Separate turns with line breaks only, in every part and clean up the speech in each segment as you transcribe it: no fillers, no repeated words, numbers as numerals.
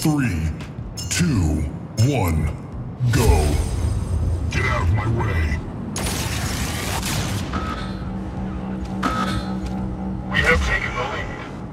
3, 2, 1, go. Get out of my way. We have taken the lead.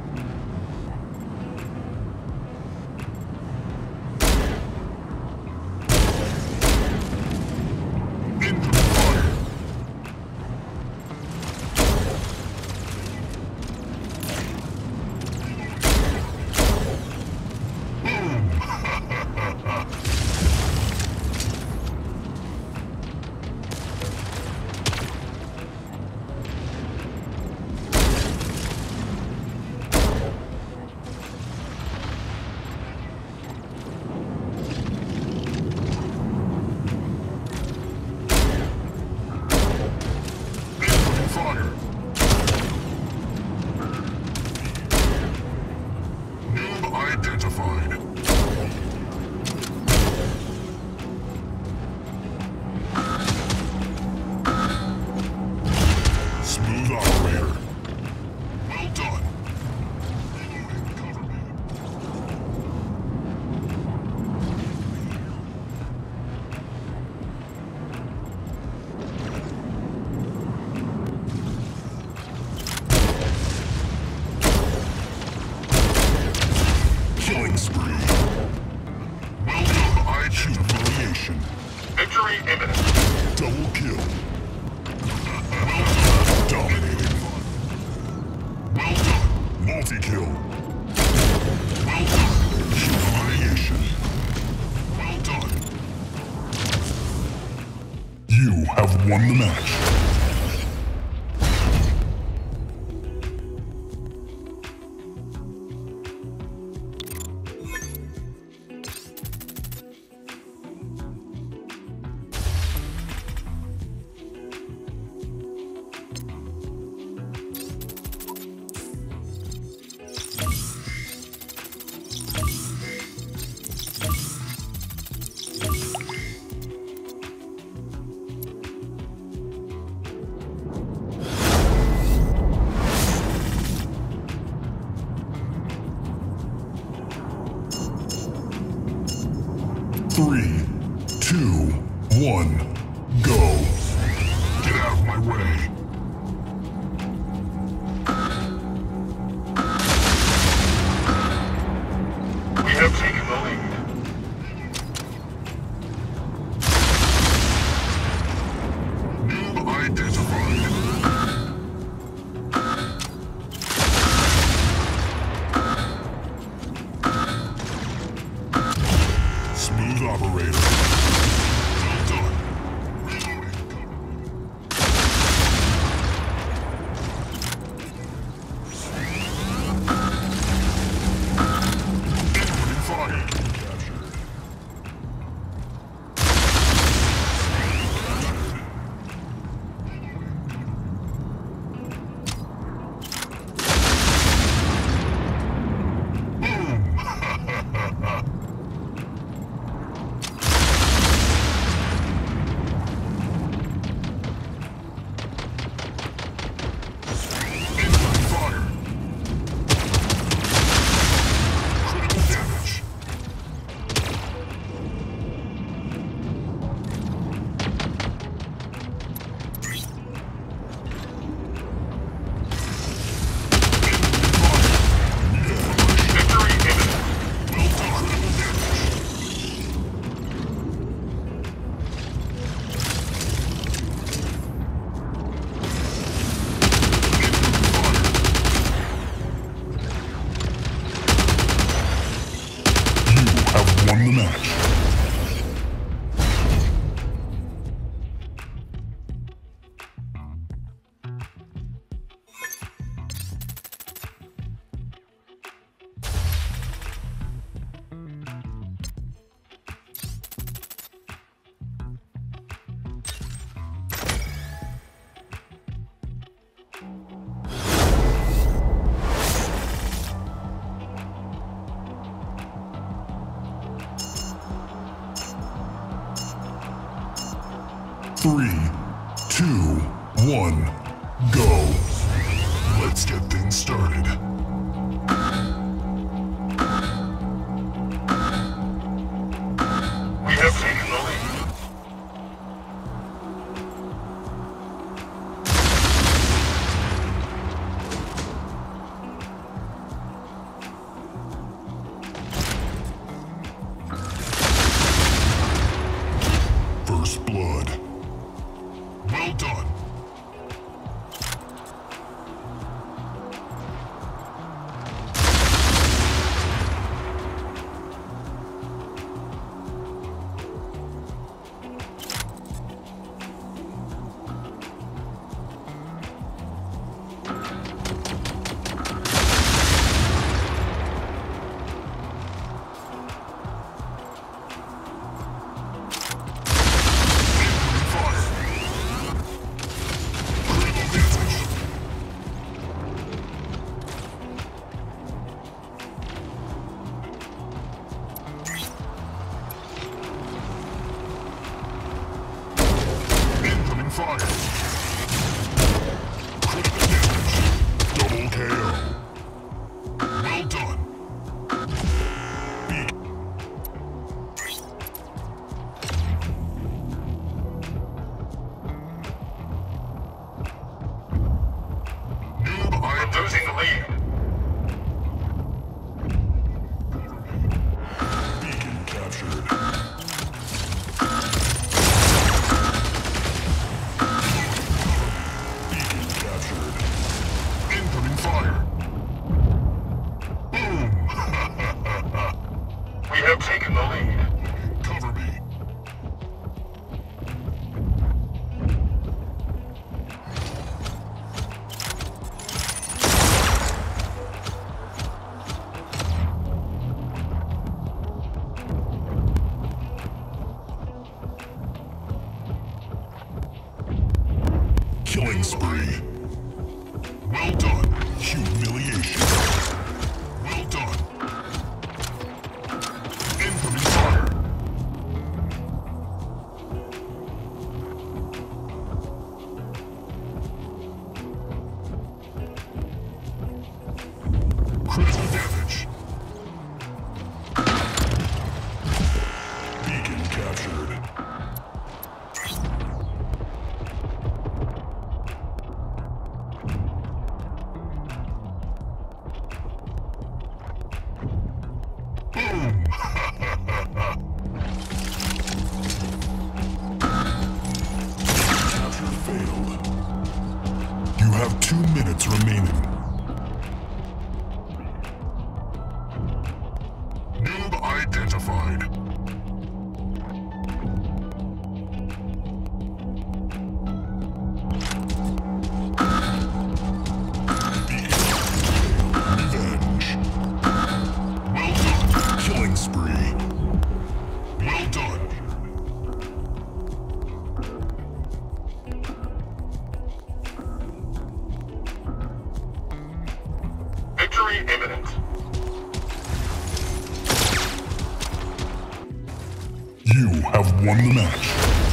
Won the match. 3, 2, 1, go. Get out of my way. We have taken the lead. Noob identified. Operator. Well done. Incoming fire. Captured. Won the match. Three, 2, 1, go. Let's get things started. identified. Revenge. Well done. Killing spree. Well done. Victory imminent. You have won the match.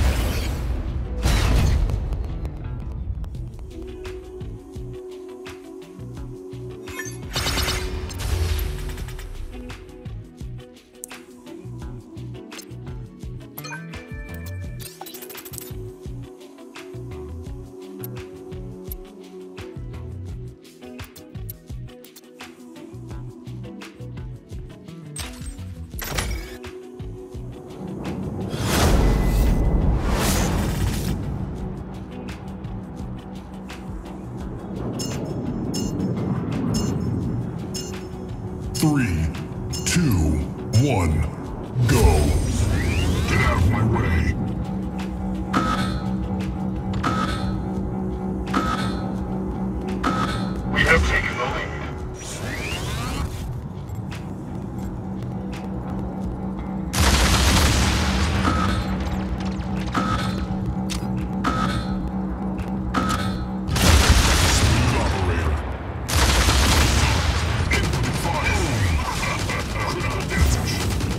Three, two, one, go. Get out of my way. We have taken the lead. Smooth operator. Inputting fire. Critical damage.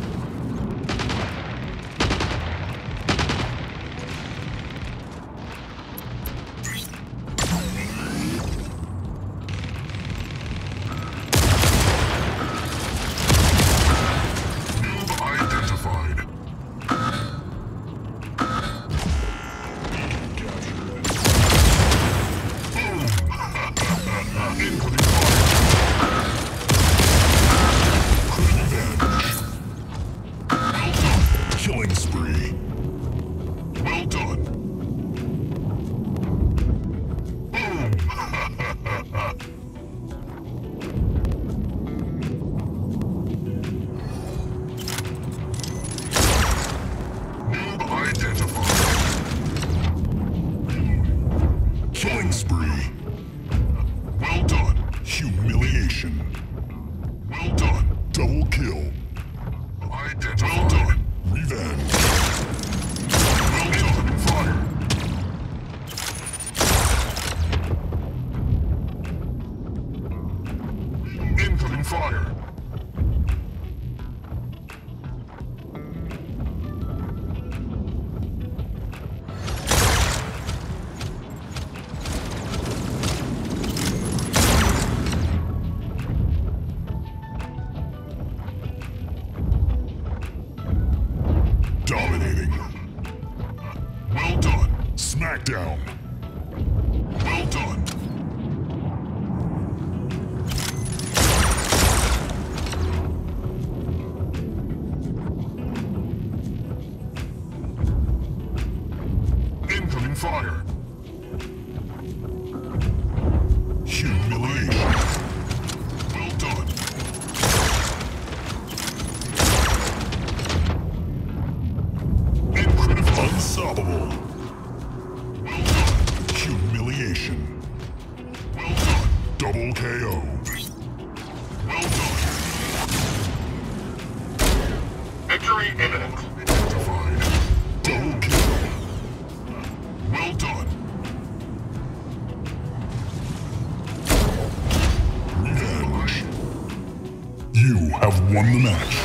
Noob identified. Inputting fire. Revenge. Well done. Killing spree. Well done. Boom. Noob identified. Killing spree. Well done. Humiliation. Well done. Double kill. Identified. Well done. Revenge. Well done. Fire. Incoming fire. Dominating. Well done. Smackdown. Well done. Incoming fire. Humiliation. Well done. Incredible. Unstoppable. Well done. Humiliation. Well done. Double KO. Well done. Victory imminent. Identified. Double kill. Well done. Revenge. You have won the match.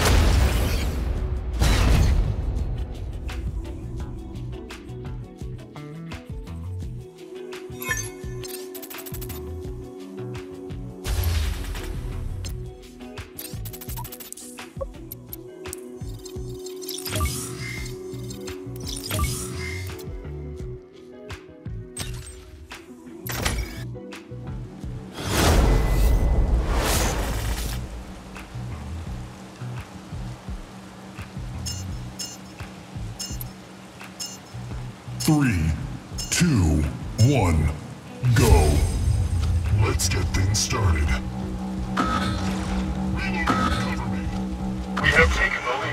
Three, two, one, go. Let's get things started. We have taken the lead.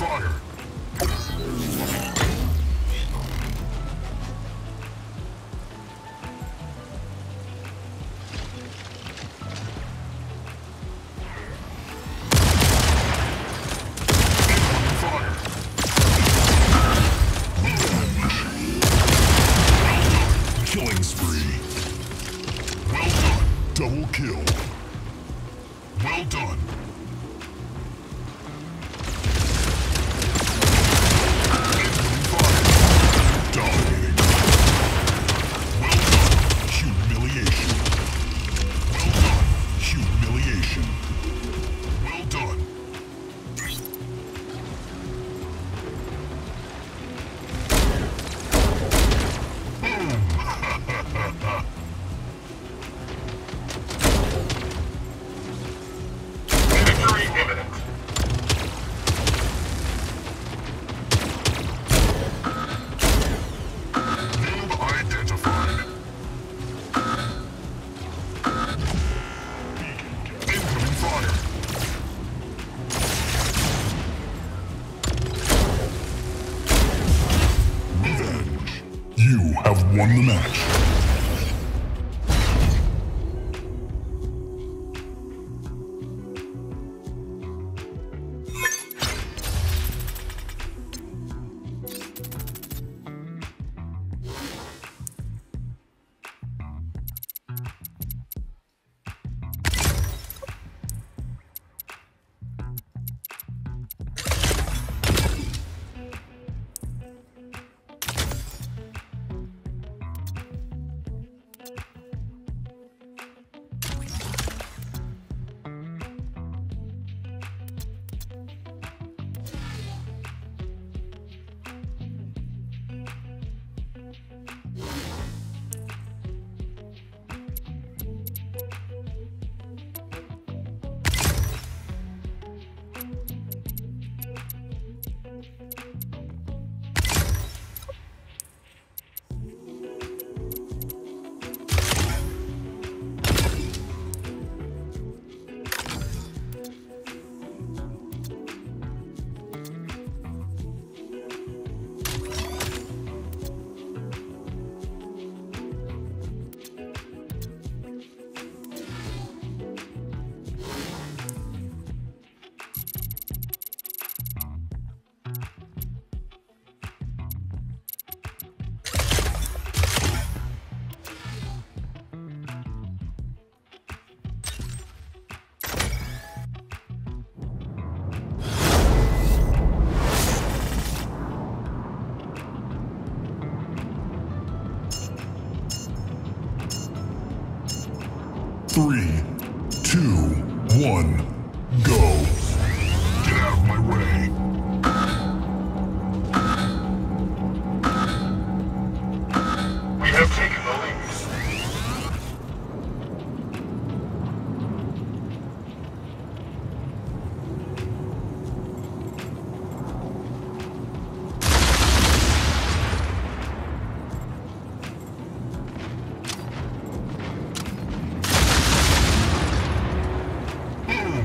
fire! Killing spree. Well done. Double kill. Well done. Dominating. Well done. Humiliation. Well done. Humiliation. Well done.
Victory imminent.
Noob identified. Incoming fire. Revenge. You have won the match. Three, two, one, go. Get out of my way.
We have taken the lead.
Boom!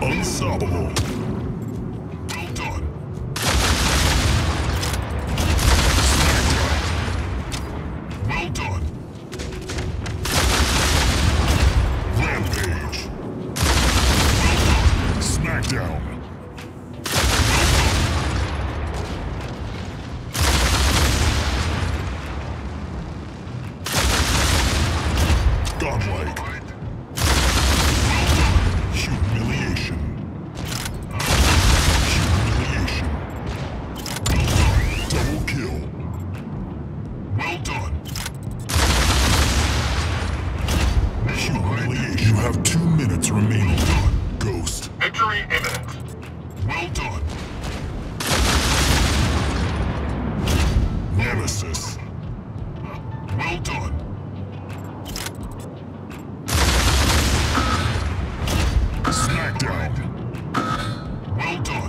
Unstoppable. Well done. Smackdown. Well done. Rampage. Well done. Smackdown. Godlike. Well done. Humiliation. Humiliation. Well done. Double kill. Well done. Humiliation. You have 2 minutes remaining. Well done. Ghost.
Victory imminent.
Well done. Nemesis. Well done. Smackdown. Well done.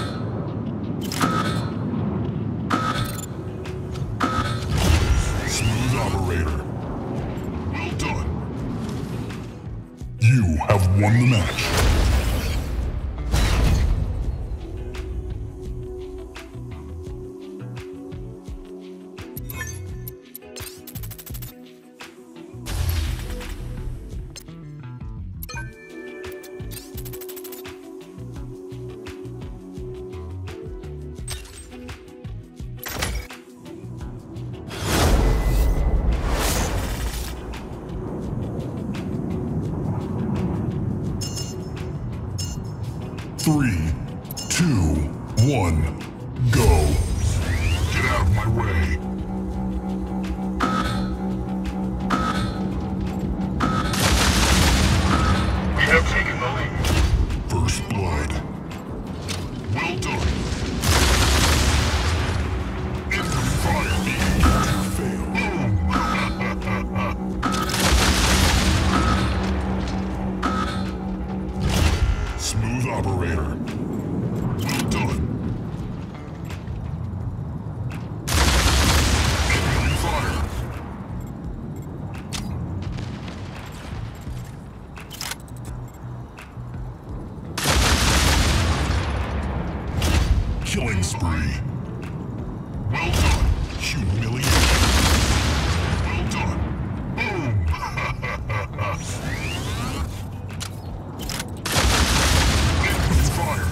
Smooth operator. Well done. You have won the match. Three, 2, 1, go. Get out of my way.
We have taken the lead.
First blood. Well done. Incoming fire. Fail. Smooth operator. Well done. Incoming fire. Killing spree. Well done. Humiliation. Well done. Boom. Incoming fire.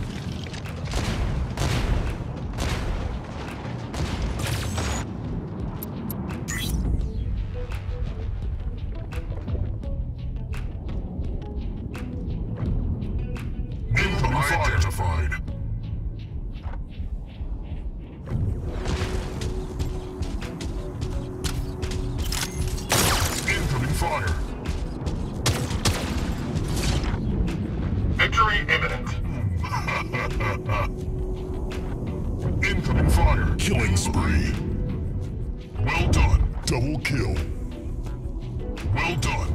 Incoming fire. Identified. Incoming fire.
Victory imminent.
Incoming fire. Killing spree. Well done. Double kill. Well done.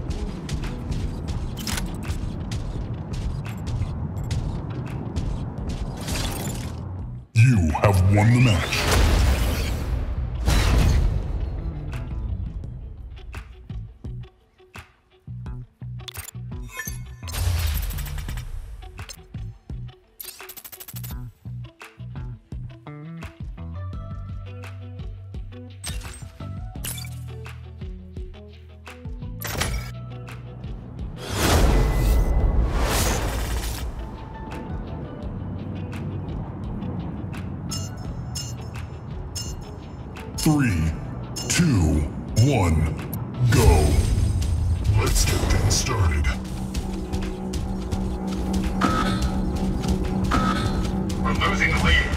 You have won the match. Three, 2, 1, go. Let's get things started.
We're losing the lead.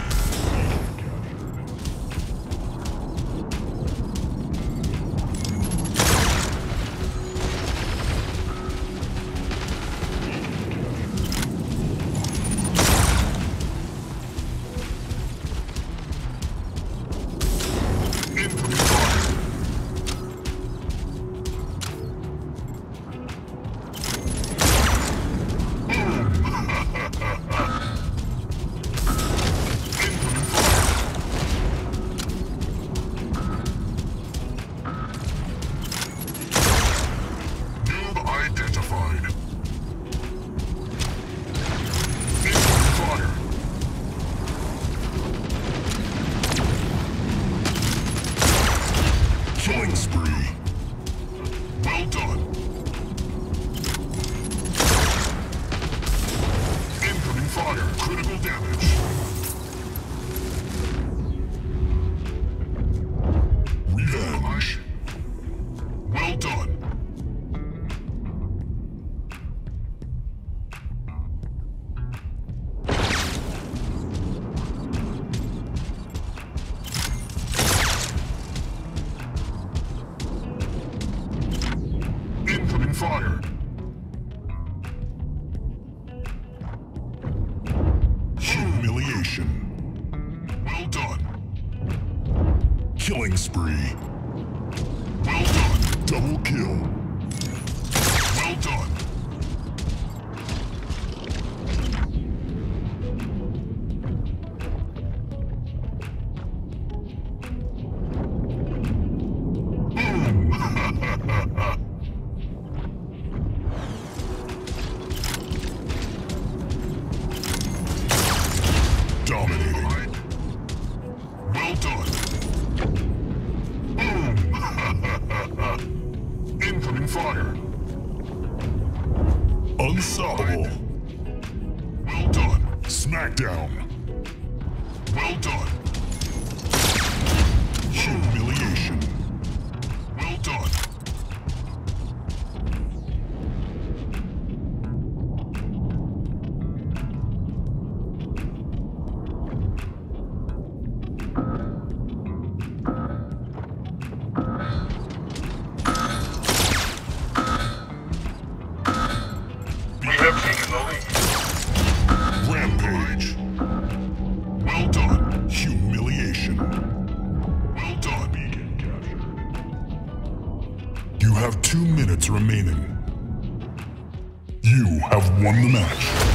Incoming fire. Humiliation. Well done. Killing spree. Well done. Double kill. Well done. Dominating. Well done. Boom! Incoming fire. Unstoppable. Well done. Smackdown. Well done. Humiliation. Well done.
We have taken the lead.
Rampage. Well done. Humiliation. Well done. Beacon captured. You have 2 minutes remaining. You have won the match.